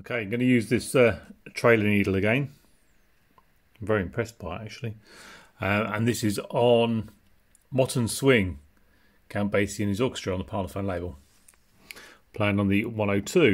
Okay, I'm going to use this trailer needle again. I'm very impressed by it actually. And this is on Moten Swing, Count Basie and his Orchestra on the Parlophone label. Playing on the 102.